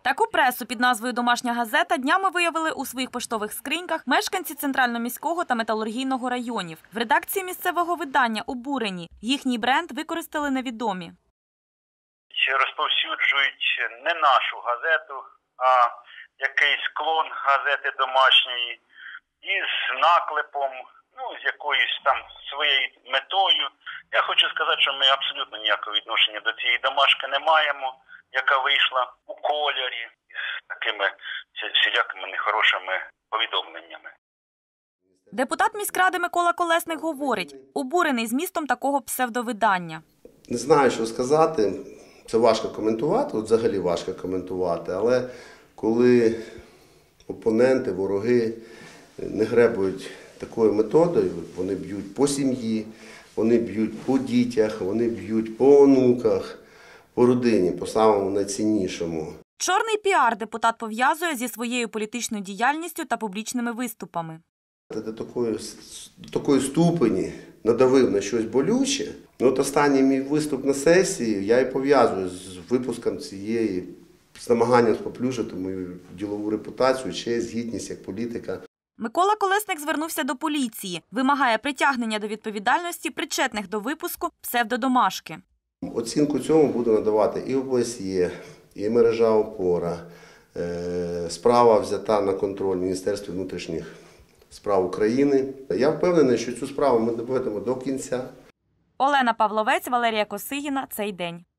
Таку пресу під назвою «Домашня газета» днями виявили у своїх поштових скриньках мешканці Центрально-міського та Металургійного районів. В редакції місцевого видання обурені. Їхній бренд використали невідомі. Розповсюджують не нашу газету, а якийсь клон газети домашньої із наклепом, з якоюсь там своєю метою. Я хочу сказати, що ми абсолютно ніякого відношення до цієї домашки не маємо, яка вийшла у кольорі з такими всілякими нехорошими повідомленнями. Депутат міськради Микола Колесник говорить, обурений змістом такого псевдовидання. Не знаю, що сказати. Це важко коментувати, взагалі важко коментувати, але коли опоненти, вороги не гребують такою методою, вони б'ють по сім'ї, вони б'ють по дітях, вони б'ють по онуках, по родині, по самому найціннішому. Чорний піар депутат пов'язує зі своєю політичною діяльністю та публічними виступами. До такої ступені надавив на щось болюче. От останній мій виступ на сесії я і пов'язую з випуском цієї, з намаганням споплюжити мою ділову репутацію, честь, гідність як політика. Микола Колесник звернувся до поліції, вимагає притягнення до відповідальності причетних до випуску псевдодомашки. Оцінку цьому буду надавати і ОБСЄ, і мережа «Опора». Справа взята на контроль Міністерства внутрішніх справ України. Я впевнений, що цю справу ми доведемо до кінця. Олена Павловець, Валерія Косигіна. Цей день.